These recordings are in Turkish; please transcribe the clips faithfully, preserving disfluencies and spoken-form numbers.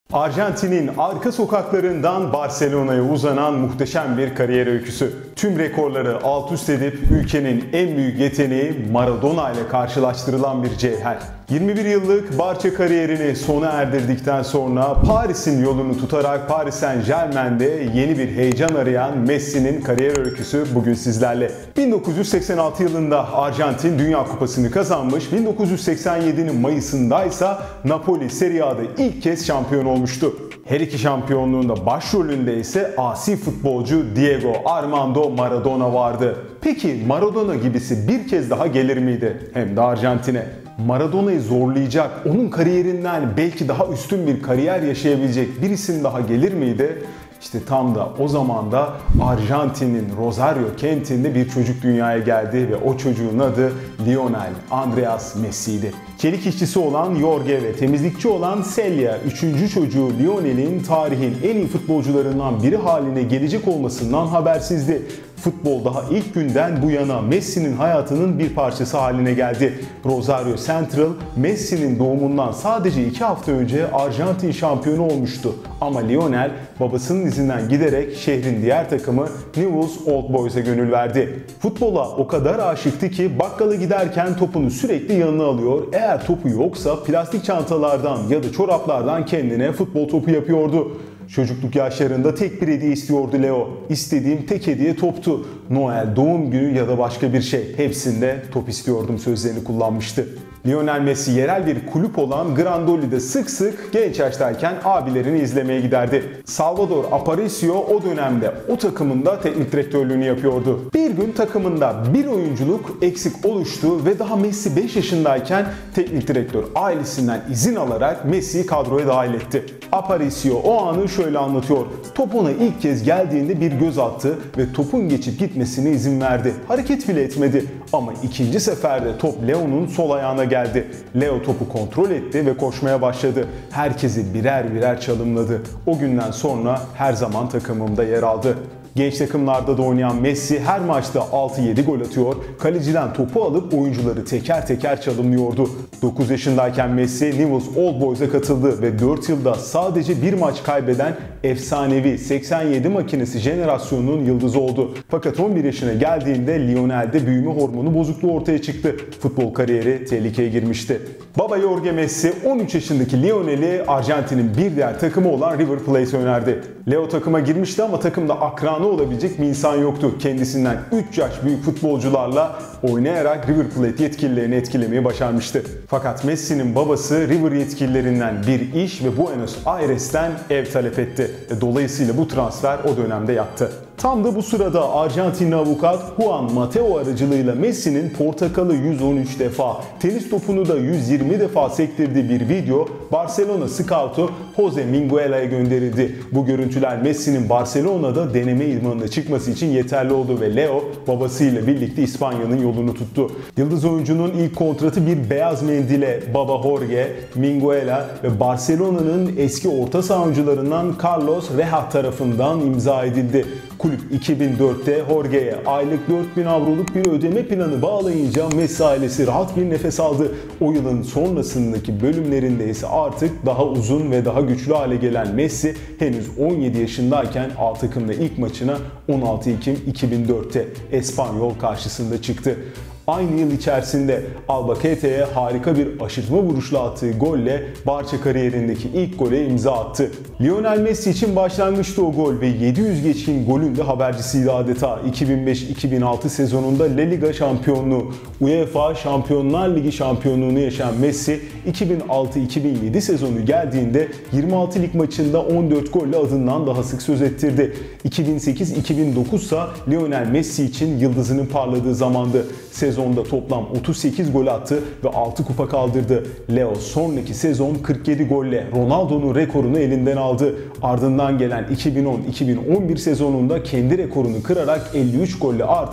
Arjantin'in arka sokaklarından Barcelona'ya uzanan muhteşem bir kariyer öyküsü. Tüm rekorları alt üst edip ülkenin en büyük yeteneği Maradona ile karşılaştırılan bir cevher. yirmi bir yıllık Barça kariyerini sona erdirdikten sonra Paris'in yolunu tutarak Paris Saint-Germain'de yeni bir heyecan arayan Messi'nin kariyer öyküsü bugün sizlerle. bin dokuz yüz seksen altı yılında Arjantin Dünya Kupası'nı kazanmış, bin dokuz yüz seksen yedinin Mayıs'ındaysa Napoli Serie A'da ilk kez şampiyon olmuştu. Her iki şampiyonluğunda başrolünde ise asi futbolcu Diego Armando Maradona vardı. Peki Maradona gibisi bir kez daha gelir miydi? Hem de Arjantin'e. Maradona'yı zorlayacak, onun kariyerinden belki daha üstün bir kariyer yaşayabilecek bir isim daha gelir miydi? İşte tam da o zaman da Arjantin'in Rosario kentinde bir çocuk dünyaya geldi ve o çocuğun adı Lionel Andrés Messi'ydi. Çelik işçisi olan Jorge ve temizlikçi olan Celia, üçüncü çocuğu Lionel'in tarihin en iyi futbolcularından biri haline gelecek olmasından habersizdi. Futbol daha ilk günden bu yana Messi'nin hayatının bir parçası haline geldi. Rosario Central, Messi'nin doğumundan sadece iki hafta önce Arjantin şampiyonu olmuştu. Ama Lionel babasının izinden giderek şehrin diğer takımı Newell's Old Boys'a gönül verdi. Futbola o kadar aşıktı ki bakkala giderken topunu sürekli yanına alıyor. Eğer topu yoksa plastik çantalardan ya da çoraplardan kendine futbol topu yapıyordu. Çocukluk yaşlarında tek bir hediye istiyordu Leo. İstediğim tek hediye toptu. Noel, doğum günü ya da başka bir şey. Hepsinde top istiyordum sözlerini kullanmıştı. Lionel Messi yerel bir kulüp olan Grandoli'de sık sık genç yaştayken abilerini izlemeye giderdi. Salvador Aparicio o dönemde o takımında teknik direktörlüğünü yapıyordu. Bir gün takımında bir oyunculuk eksik oluştu ve daha Messi beş yaşındayken teknik direktör ailesinden izin alarak Messi'yi kadroya dahil etti. Aparicio o anı şöyle anlatıyor. Top ona ilk kez geldiğinde bir göz attı ve topun geçip gitmesine izin verdi. Hareket bile etmedi. Ama ikinci seferde top Leo'nun sol ayağına geldi. Leo topu kontrol etti ve koşmaya başladı. Herkesi birer birer çalımladı. O günden sonra her zaman takımımda yer aldı. Genç takımlarda da oynayan Messi her maçta altı yedi gol atıyor, kaleciden topu alıp oyuncuları teker teker çalımlıyordu. dokuz yaşındayken Messi Newell's Old Boys'a katıldı ve dört yılda sadece bir maç kaybeden efsanevi seksen yedi makinesi jenerasyonunun yıldızı oldu. Fakat on bir yaşına geldiğinde Lionel'de büyüme hormonu bozukluğu ortaya çıktı. Futbol kariyeri tehlikeye girmişti. Baba Jorge Messi on üç yaşındaki Lionel'i Arjantin'in bir diğer takımı olan River Plate'e önerdi. Leo takıma girmişti ama takımda akranı olabilecek bir insan yoktu. Kendisinden üç yaş büyük futbolcularla oynayarak River Plate yetkililerini etkilemeyi başarmıştı. Fakat Messi'nin babası River yetkililerinden bir iş ve Buenos Aires'ten ev talep etti. Dolayısıyla bu transfer o dönemde yattı. Tam da bu sırada Arjantinli avukat Juan Mateo aracılığıyla Messi'nin portakalı yüz on üç defa, tenis topunu da yüz yirmi defa sektirdiği bir video Barcelona scoutu Jose Minguela'ya gönderildi. Bu görüntüler Messi'nin Barcelona'da deneme idmanına çıkması için yeterli oldu ve Leo babasıyla birlikte İspanya'nın yolunu tuttu. Yıldız oyuncunun ilk kontratı bir beyaz mendile baba Jorge Minguela ve Barcelona'nın eski orta saha oyuncularından Carlos Reha tarafından imza edildi. Kulüp iki bin dörtte Jorge'ye aylık dört bin avroluk bir ödeme planı bağlayınca Messi ailesi rahat bir nefes aldı. O yılın sonrasındaki bölümlerinde ise artık daha uzun ve daha güçlü hale gelen Messi henüz on yedi yaşındayken A takımda ilk maçına on altı Ekim iki bin dörtte Espanyol karşısında çıktı. Aynı yıl içerisinde Albacete'ye harika bir aşırtma vuruşla attığı golle Barça kariyerindeki ilk gole imza attı. Lionel Messi için başlangıçtı o gol ve yedi yüz geçkin golün de habercisiydi adeta. iki bin beş iki bin altı sezonunda La Liga şampiyonluğu, UEFA Şampiyonlar Ligi şampiyonluğunu yaşayan Messi iki bin altı iki bin yedi sezonu geldiğinde yirmi altı lig maçında on dört golle adından daha sık söz ettirdi. iki bin sekiz iki bin dokuz ise Lionel Messi için yıldızının parladığı zamandı. Sezonda toplam otuz sekiz gol attı ve altı kupa kaldırdı. Leo sonraki sezon kırk yedi golle Ronaldo'nun rekorunu elinden aldı. Ardından gelen iki bin on iki bin on bir sezonunda kendi rekorunu kırarak elli üç golle artık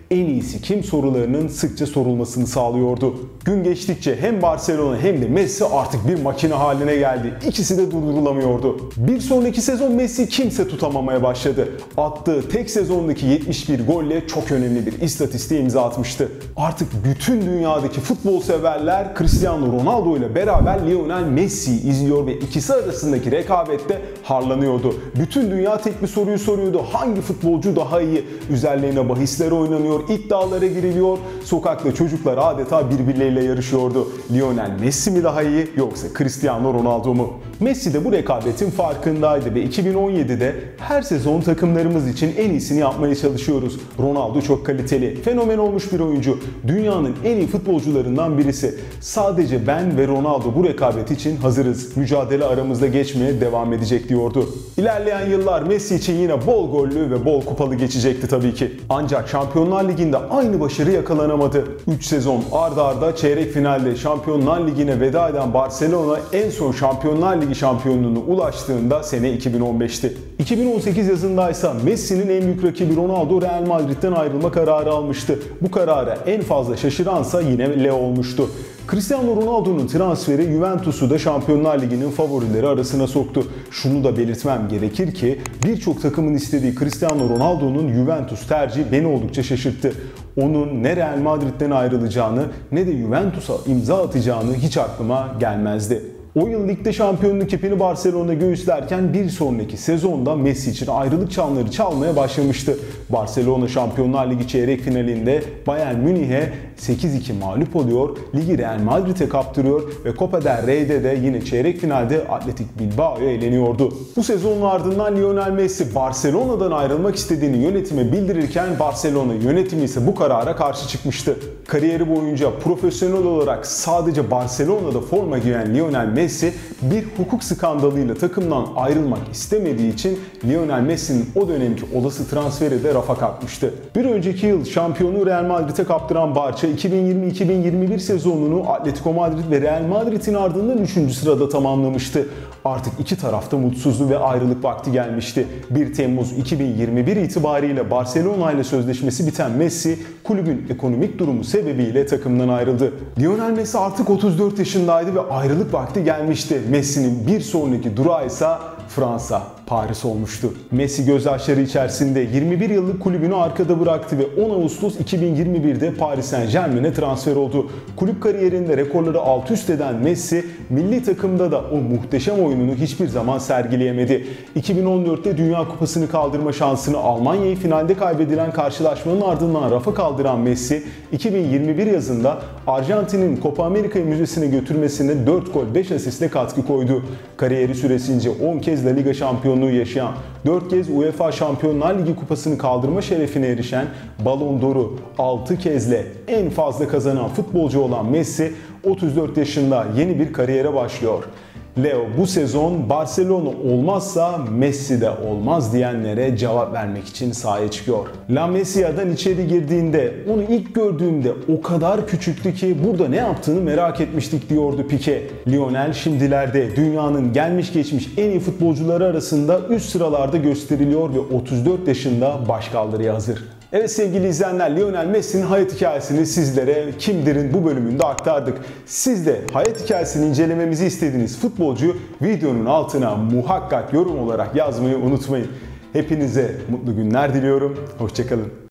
en iyisi kim sorularının sıkça sorulmasını sağlıyordu. Gün geçtikçe hem Barcelona hem de Messi artık bir makine haline geldi. İkisi de durdurulamıyordu. Bir sonraki sezon Messi kimse tutamamaya başladı. Attığı tek sezondaki yetmiş bir golle çok önemli bir istatistiğe imza atmıştı. Artık bütün dünyadaki futbol severler Cristiano Ronaldo ile beraber Lionel Messi'yi izliyor ve ikisi arasındaki rekabette harlanıyordu. Bütün dünya tek bir soruyu soruyordu. Hangi futbolcu daha iyi? Üzerlerine bahisler oynanıyor, iddialara giriliyor. Sokakta çocuklar adeta birbirleriyle yarışıyordu. Lionel Messi mi daha iyi yoksa Cristiano Ronaldo mu? Messi de bu rekabetin farkındaydı ve iki bin on yedide her sezon takımlarımız için en iyisini yapmaya çalışıyoruz. Ronaldo çok kaliteli, fenomen olmuş bir oyuncu. Dünyanın en iyi futbolcularından birisi. Sadece ben ve Ronaldo bu rekabet için hazırız. Mücadele aramızda geçmeye devam edecek diyordu. İlerleyen yıllar Messi için yine bol gollü ve bol kupalı geçecekti tabii ki. Ancak Şampiyonlar Ligi'nde aynı başarı yakalanamadı. üç sezon ard arda çeyrek finalde Şampiyonlar Ligi'ne veda eden Barcelona en son Şampiyonlar Ligi şampiyonluğuna ulaştığında sene iki bin on beşti. iki bin on sekiz yazındaysa Messi'nin en büyük rakibi Ronaldo Real Madrid'den ayrılma kararı almıştı. Bu karara en fazla şaşıransa yine Leo olmuştu. Cristiano Ronaldo'nun transferi Juventus'u da Şampiyonlar Ligi'nin favorileri arasına soktu. Şunu da belirtmem gerekir ki birçok takımın istediği Cristiano Ronaldo'nun Juventus tercihi beni oldukça şaşırttı. Onun ne Real Madrid'den ayrılacağını ne de Juventus'a imza atacağını hiç aklıma gelmezdi. O yıl ligde şampiyonluk ipini Barcelona göğüslerken bir sonraki sezonda Messi için ayrılık çanları çalmaya başlamıştı. Barcelona Şampiyonlar Ligi çeyrek finalinde Bayern Münih'e sekiz iki mağlup oluyor, ligi Real Madrid'e kaptırıyor ve Copa del Rey'de de yine çeyrek finalde Atletik Bilbao'ya eleniyordu. Bu sezonun ardından Lionel Messi Barcelona'dan ayrılmak istediğini yönetime bildirirken Barcelona yönetimi ise bu karara karşı çıkmıştı. Kariyeri boyunca profesyonel olarak sadece Barcelona'da forma giyen Lionel Messi bir hukuk skandalıyla takımdan ayrılmak istemediği için Lionel Messi'nin o dönemki olası transferi de rafa kalkmıştı. Bir önceki yıl şampiyonu Real Madrid'e kaptıran Barça iki bin yirmi iki bin yirmi bir sezonunu Atletico Madrid ve Real Madrid'in ardından üçüncü sırada tamamlamıştı. Artık iki tarafta mutsuzluğu ve ayrılık vakti gelmişti. bir Temmuz iki bin yirmi bir itibariyle Barcelona ile sözleşmesi biten Messi, kulübün ekonomik durumu sebebiyle takımdan ayrıldı. Lionel Messi artık otuz dört yaşındaydı ve ayrılık vakti gelmişti. Messi'nin bir sonraki durağı ise Fransa, Paris olmuştu. Messi gözyaşları içerisinde yirmi bir yıllık kulübünü arkada bıraktı ve on Ağustos iki bin yirmi birde Paris Saint-Germain'e transfer oldu. Kulüp kariyerinde rekorları alt üst eden Messi, milli takımda da o muhteşem oyununu hiçbir zaman sergileyemedi. iki bin on dörtte Dünya Kupası'nı kaldırma şansını Almanya'yı finalde kaybedilen karşılaşmanın ardından rafa kaldıran Messi, iki bin yirmi bir yazında Arjantin'in Copa America Müzesi'ne götürmesine dört gol beş asistle katkı koydu. Kariyeri süresince on kez La Liga şampiyonluğu yaşayan, dört kez UEFA Şampiyonlar Ligi kupasını kaldırma şerefine erişen, Ballon d'Or'u altı kezle en fazla kazanan futbolcu olan Messi otuz dört yaşında yeni bir kariyere başlıyor. Leo bu sezon Barcelona olmazsa Messi de olmaz diyenlere cevap vermek için sahaya çıkıyor. La Masia'dan içeri girdiğinde onu ilk gördüğümde o kadar küçüktü ki burada ne yaptığını merak etmiştik diyordu Piqué. Lionel şimdilerde dünyanın gelmiş geçmiş en iyi futbolcuları arasında üst sıralarda gösteriliyor ve otuz dört yaşında başkaldırıya hazır. Evet sevgili izleyenler, Lionel Messi'nin hayat hikayesini sizlere Kimdir'in bu bölümünde aktardık. Siz de hayat hikayesini incelememizi istediğiniz futbolcuyu videonun altına muhakkak yorum olarak yazmayı unutmayın. Hepinize mutlu günler diliyorum. Hoşça kalın.